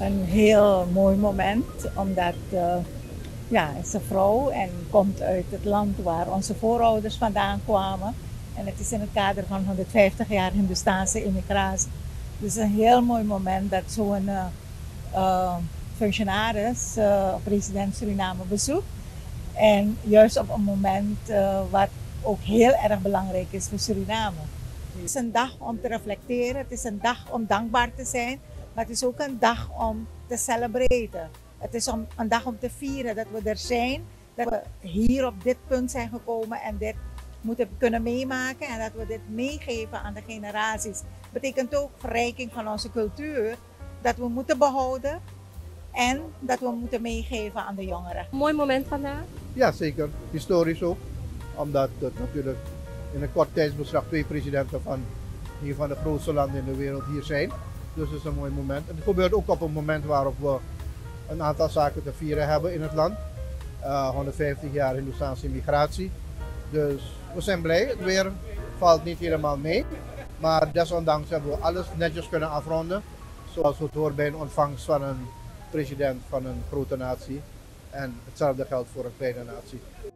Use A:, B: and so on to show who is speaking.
A: een heel mooi moment, omdat ja, het is een vrouw en komt uit het land waar onze voorouders vandaan kwamen. En het is in het kader van 150 jaar Hindoestaanse immigratie. Dus een heel mooi moment dat zo'n functionaris president Suriname bezoekt. En juist op een moment wat ook heel erg belangrijk is voor Suriname. Het is een dag om te reflecteren, het is een dag om dankbaar te zijn, maar het is ook een dag om te celebreren. Het is een dag om te vieren dat we er zijn, dat we hier op dit punt zijn gekomen en dit moeten kunnen meemaken en dat we dit meegeven aan de generaties. Dat betekent ook verrijking van onze cultuur, dat we moeten behouden en dat we moeten meegeven aan de jongeren.
B: Mooi moment vandaag?
C: Ja, zeker. Historisch ook. Omdat het natuurlijk in een kort tijdsbeslag 2 presidenten van een van de grootste landen in de wereld hier zijn. Dus het is een mooi moment. En het gebeurt ook op een moment waarop we een aantal zaken te vieren hebben in het land. 150 jaar Hindoestaanse immigratie. Dus we zijn blij. Het weer valt niet helemaal mee. Maar desondanks hebben we alles netjes kunnen afronden. Zoals het hoort bij een ontvangst van een president van een grote natie. En hetzelfde geldt voor een kleine natie.